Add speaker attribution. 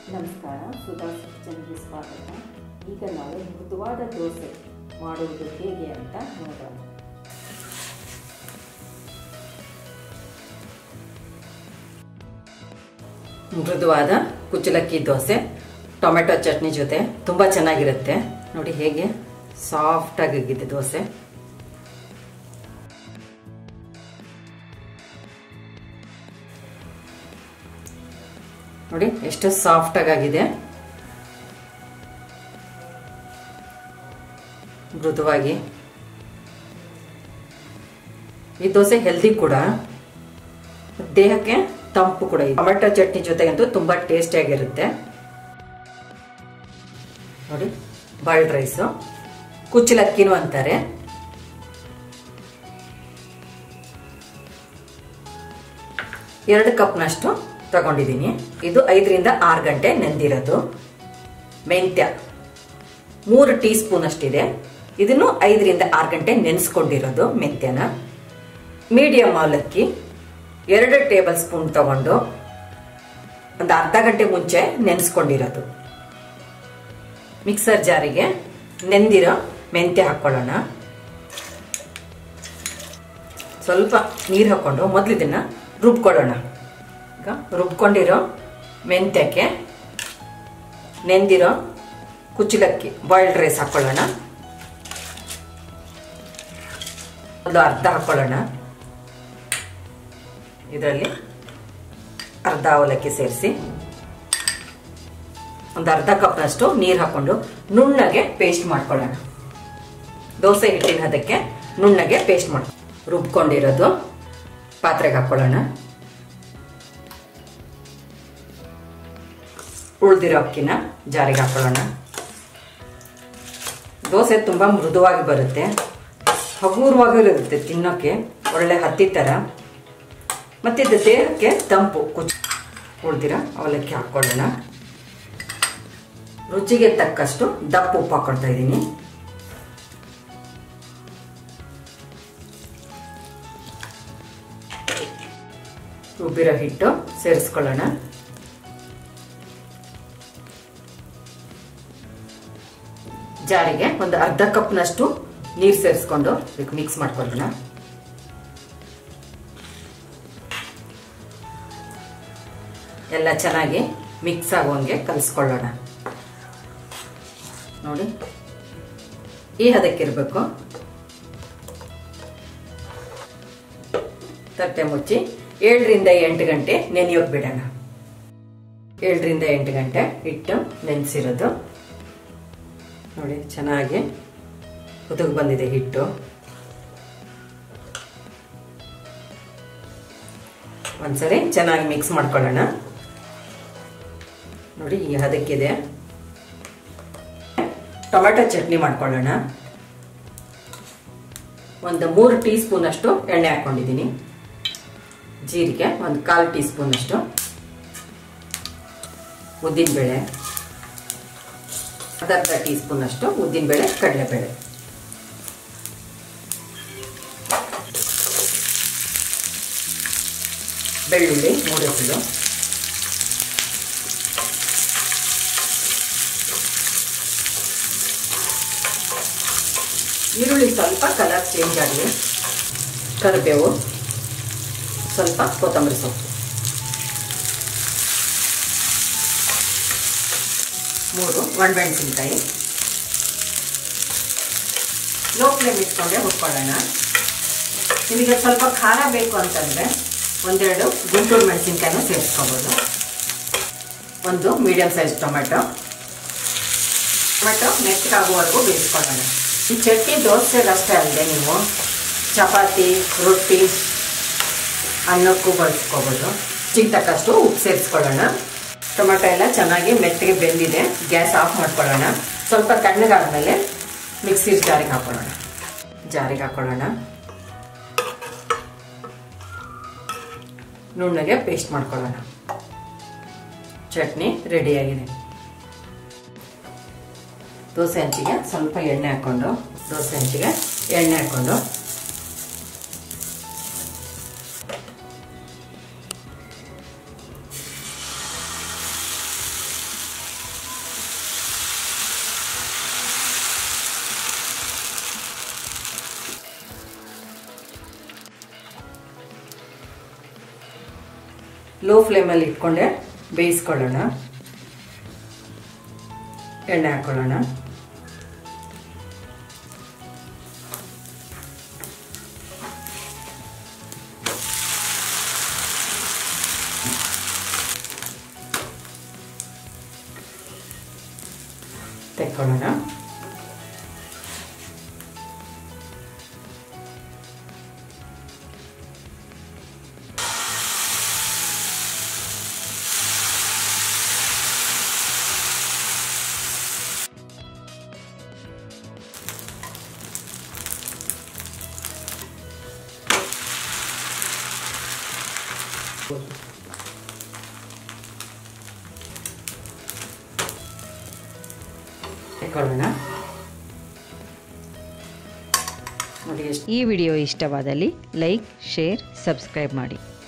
Speaker 1: ನಮಸ್ಕಾರ, ಸುಧಾಸ್ ಕಿಚನ್ಗೆ ಸ್ವಾಗತ. ಈಗ ನಾವು ಮೃದುವಾದ ದೋಸೆ ಮಾಡುವುದು ಹೇಗೆ ಅಂತ ನೋಡೋಣ.
Speaker 2: ಮೃದುವಾದ ಕುಚ್ಚಲಕ್ಕಿ ದೋಸೆ ಟೊಮೆಟೊ ಚಟ್ನಿ ಜೊತೆ ತುಂಬ ಚೆನ್ನಾಗಿರುತ್ತೆ. ನೋಡಿ ಹೇಗೆ ಸಾಫ್ಟ್ ಆಗಿದೆ ದೋಸೆ. ನೋಡಿ ಎಷ್ಟು ಸಾಫ್ಟ್ ಆಗಿದೆ, ಮೃದುವಾಗಿ. ಈ ದೋಸೆ ಹೆಲ್ದಿ ಕೂಡ, ದೇಹಕ್ಕೆ ತಂಪು ಕೂಡ. ಟೊಮೆಟೊ ಚಟ್ನಿ ಜೊತೆಗಂತೂ ತುಂಬಾ ಟೇಸ್ಟಿಯಾಗಿರುತ್ತೆ. ನೋಡಿ, ಬಾಯ್ಲ್ಡ್ ರೈಸು, ಕುಚ್ಚಲಕ್ಕಿನೂ ಅಂತಾರೆ. ಎರಡು ಕಪ್ನಷ್ಟು ತಗೊಂಡಿದ್ದೀನಿ. ಇದು 5 ರಿಂದ 6 ಗಂಟೆ ನೆಂದಿರೋದು. ಮೆಂತ್ಯ 3 ಟೀ ಸ್ಪೂನ್ ಅಷ್ಟಿದೆ. ಇದನ್ನು 5 ರಿಂದ 6 ಗಂಟೆ ನೆನೆಸ್ಕೊಂಡಿರೋದು ಮೆಂತ್ಯನ. ಮೀಡಿಯಂ ಅವಲಕ್ಕಿ 2 ಟೇಬಲ್ ಸ್ಪೂನ್ ತಗೊಂಡು ಒಂದು ಅರ್ಧ ಗಂಟೆ ಮುಂಚೆ ನೆನೆಸ್ಕೊಂಡಿರೋದು. ಮಿಕ್ಸರ್ ಜಾರಿಗೆ ನೆಂದಿರೋ ಮೆಂತ್ಯ ಹಾಕೊಳ್ಳೋಣ. ಸ್ವಲ್ಪ ನೀರು ಹಾಕೊಂಡು ಮೊದಲು ಇದನ್ನ ರುಬ್ಕೊಳ್ಳೋಣ. ಈಗ ರುಬ್ಕೊಂಡಿರೋ ಮೆಂತ್ಯಕ್ಕೆ ನೆಂದಿರೋ ಕುಚ್ಚಲಕ್ಕಿ ಬಾಯ್ಲ್ಡ್ ರೈಸ್ ಹಾಕೊಳ್ಳೋಣ. ಒಂದು ಅರ್ಧ ಹಾಕೊಳ್ಳೋಣ. ಇದರಲ್ಲಿ ಅರ್ಧ ಅವಲಕ್ಕಿ ಸೇರಿಸಿ ಒಂದು ಅರ್ಧ ಕಪ್ನಷ್ಟು ನೀರು ಹಾಕೊಂಡು ನುಣ್ಣಗೆ ಪೇಸ್ಟ್ ಮಾಡ್ಕೊಳ್ಳೋಣ. ದೋಸೆ ಹಿಟ್ಟಿನ ಅದಕ್ಕೆ ನುಣ್ಣಗೆ ಪೇಸ್ಟ್ ಮಾಡಿ ರುಬ್ಕೊಂಡಿರೋದು ಪಾತ್ರೆಗೆ ಹಾಕೊಳ್ಳೋಣ. ಉಳಿದಿರೋ ಅಕ್ಕಿನ ಜಾರಿಗೆ ಹಾಕೊಳ್ಳೋಣ. ದೋಸೆ ತುಂಬಾ ಮೃದುವಾಗಿ ಬರುತ್ತೆ, ಹಗುರವಾಗಿರುತ್ತೆ, ತಿನ್ನೋಕೆ ಒಳ್ಳೆ ಹತ್ತಿ ತರ. ಮತ್ತೆ ಇದು ದೇಹಕ್ಕೆ ತಂಪು. ಉಳಿದಿರೋ ಅವಲಕ್ಕಿ ಹಾಕೊಳ್ಳೋಣ. ರುಚಿಗೆ ತಕ್ಕಷ್ಟು ದಪ್ಪ ಉಪ್ಪು ಹಾಕೊಳ್ತಾ ಇದ್ದೀನಿ. ರುಬ್ಬಿರೋ ಹಿಟ್ಟು ಸೇರಿಸ್ಕೊಳ್ಳೋಣ. ಜಾರಿಗೆ ಒಂದು ಅರ್ಧ ಕಪ್ನಷ್ಟು ನೀರು ಸೇರಿಸ್ಕೊಂಡು ಮಿಕ್ಸ್ ಮಾಡ್ಕೊಳ್ಳೋಣ. ಎಲ್ಲ ಚೆನ್ನಾಗಿ ಮಿಕ್ಸ್ ಆಗುವಂಗೆ ಕಲಿಸ್ಕೊಳ್ಳೋಣ. ನೋಡಿ, ಈ ಹದಕ್ಕಿರ್ಬೇಕು. ತಟ್ಟೆ ಮುಚ್ಚಿ 7 ರಿಂದ 8 ಗಂಟೆ ನೆನೆಯೋಕೆ ಬಿಡೋಣ. 7 ರಿಂದ 8 ಗಂಟೆ ಹಿಟ್ಟು ನೆನೆಸಿರೋದು. ನೋಡಿ, ಚೆನ್ನಾಗಿ ಕುದಿದು ಬಂದಿದೆ ಹಿಟ್ಟು. ಒಂದ್ಸರಿ ಚೆನ್ನಾಗಿ ಮಿಕ್ಸ್ ಮಾಡ್ಕೊಳ್ಳೋಣ. ನೋಡಿ, ಈ ಹದಕ್ಕಿದೆ. ಟೊಮೆಟೊ ಚಟ್ನಿ ಮಾಡ್ಕೊಳ್ಳೋಣ. ಒಂದು 3 ಟೀ ಸ್ಪೂನ್ ಅಷ್ಟು ಎಣ್ಣೆ ಹಾಕೊಂಡಿದ್ದೀನಿ. ಜೀರಿಗೆ ಒಂದು 1/4 ಟೀ ಸ್ಪೂನ್ ಅಷ್ಟು, ಉದ್ದಿನಬೇಳೆ ಅರ್ಧ ಟೀ ಸ್ಪೂನ್ ಅಷ್ಟು ಉದ್ದಿನಬೇಳೆ, ಕಡಲೆಬೇಳೆ, ಬೆಳ್ಳುಳ್ಳಿ 3 ಎಸಳು, ಈರುಳ್ಳಿ ಸ್ವಲ್ಪ ಕಲರ್ ಚೇಂಜ್ ಆಗಲಿ, ಕರಿಬೇವು, ಸ್ವಲ್ಪ ಕೊತ್ತಂಬರಿ ಸೊಪ್ಪು, 3 ಒಣಮೆಣಸಿನಕಾಯಿ. ಲೋ ಫ್ಲೇಮ್ ಇಟ್ಕೊಂಡೆ ಹುರ್ಕೊಳ್ಳೋಣ. ನಿಮಗೆ ಸ್ವಲ್ಪ ಖಾರ ಬೇಕು ಅಂತಂದರೆ 1-2 ಗುಂಟೂರು ಮೆಣಸಿನಕಾಯಿನೂ ಸೇರಿಸ್ಕೋಬೋದು. ಒಂದು ಮೀಡಿಯಂ ಸೈಜ್ ಟೊಮೆಟೊ ಮೆತ್ತಗಾಗುವವರೆಗೂ ಬೇಯಿಸ್ಕೊಳ್ಳೋಣ. ಈ ಚಟ್ನಿ ದೋಸೆಗಷ್ಟೇ ಅಲ್ಲದೆ ನೀವು ಚಪಾತಿ, ರೊಟ್ಟಿ, ಅನ್ನಕ್ಕೂ ಬಳಸ್ಕೋಬೋದು. ರುಚಿಗೆ ತಕ್ಕಷ್ಟು ಉಪ್ಪು ಸೇರಿಸ್ಕೊಳ್ಳೋಣ. ಟೊಮೆಟೊ ಎಲ್ಲ ಚೆನ್ನಾಗಿ ಮೆತ್ತಗೆ ಬೆಂದಿದೆ. ಗ್ಯಾಸ್ ಆಫ್ ಮಾಡ್ಕೊಳ್ಳೋಣ. ಸ್ವಲ್ಪ ತಣ್ಣಗಾದ್ಮೇಲೆ ಮಿಕ್ಸಿ ಜಾರಿಗೆ ಹಾಕೊಳ್ಳೋಣ. ನುಣ್ಣಗೆ ಪೇಸ್ಟ್ ಮಾಡ್ಕೊಳ್ಳೋಣ. ಚಟ್ನಿ ರೆಡಿಯಾಗಿದೆ. ದೋಸೆ ಹಂಚಿಗೆ ಸ್ವಲ್ಪ ಎಣ್ಣೆ ಹಾಕೊಂಡು ಲೋ ಫ್ಲೇಮಲ್ಲಿ ಇಟ್ಕೊಂಡೆ ಬೇಯಿಸ್ಕೊಳ್ಳೋಣ. ಎಣ್ಣೆ ಹಾಕೊಳ್ಳೋಣ. ತೆಕ್ಕೊಳ್ಳೋಣ.
Speaker 1: ಈ ವಿಡಿಯೋ ಇಷ್ಟವಾದಲ್ಲಿ ಲೈಕ್, ಶೇರ್, ಸಬ್ಸ್ಕ್ರೈಬ್ ಮಾಡಿ.